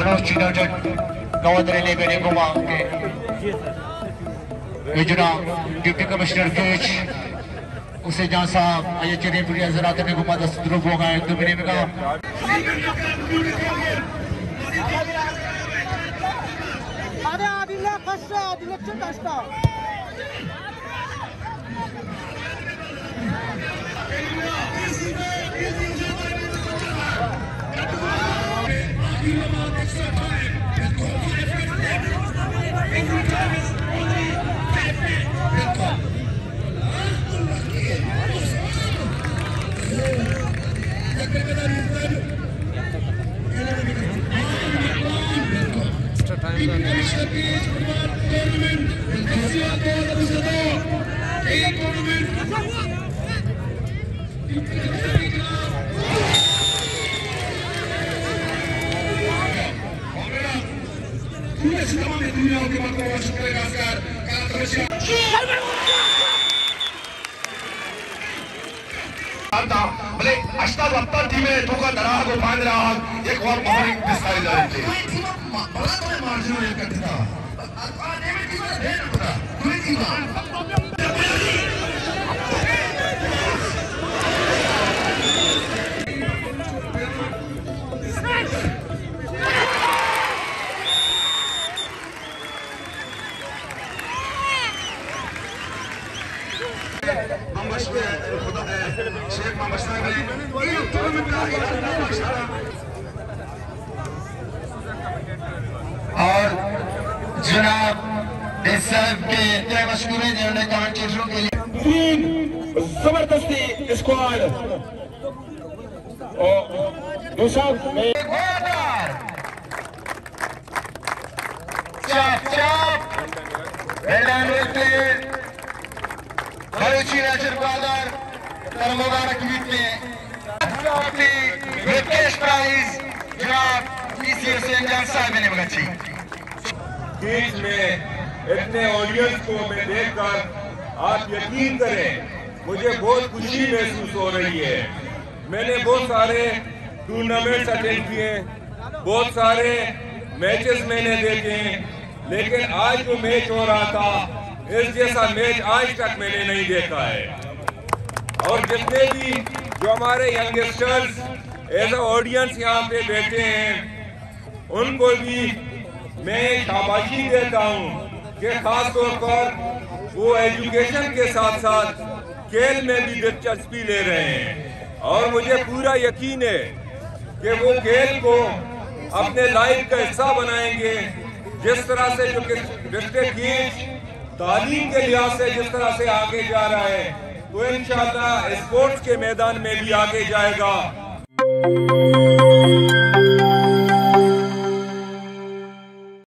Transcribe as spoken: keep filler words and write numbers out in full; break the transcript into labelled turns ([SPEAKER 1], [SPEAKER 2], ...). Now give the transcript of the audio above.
[SPEAKER 1] Jonas United Gawadrele Benegoma Vijana Deputy Commissioner Cage उसे जहाँ साहब आये चले प्रिया ज़रात ने घुमा दस ध्रुव हो गए तो मैंने कहा
[SPEAKER 2] अरे आदिले कष्टा आदिले चुन कष्टा
[SPEAKER 3] भले अष्टा वत्ता टीमें ठोका दराह को बांध रहा एक और पब्लिक दिखाई जा रही थी बड़ा तो मार्जिन एक करता आज ने में टीम है ना पता पूरी टीम शेख मोहम्मद साहब ने टूर्नामेंट का
[SPEAKER 1] और जनाब इस साहब के इतने मशहूर हैं जिन्होंने कमेंटेटरों के लिए
[SPEAKER 4] जबरदस्ती स्क्वाड और दूसरा
[SPEAKER 1] चाप चाप बलूची नेचर ब्रदर मुबारक गीत में विकेश प्राइज जनाब पीसी हुसैन जान साहब ने बगची
[SPEAKER 4] बीच में इतने ऑडियंस को मैं देखकर आप यकीन करें मुझे बहुत खुशी महसूस हो रही है। मैंने बहुत सारे टूर्नामेंट्स अटेंड किए, बहुत सारे मैचेस मैंने देखे, लेकिन आज जो मैच हो रहा था इस जैसा मैच आज तक मैंने नहीं देखा है। और जितने भी जो हमारे यंगस्टर्स एज अ ऑडियंस यहाँ पे बैठे हैं उनको भी मैं शाबाशी देता हूँ कि खास तौर पर वो एजुकेशन के साथ साथ खेल में भी दिलचस्पी ले रहे हैं और मुझे पूरा यकीन है कि वो खेल को अपने लाइफ का हिस्सा बनाएंगे। जिस तरह से जो डिस्ट्रिक्ट कीज तालीम के लिहाज से जिस तरह से आगे जा रहा है तो इंशाअल्लाह स्पोर्ट्स के मैदान में भी आगे जाएगा।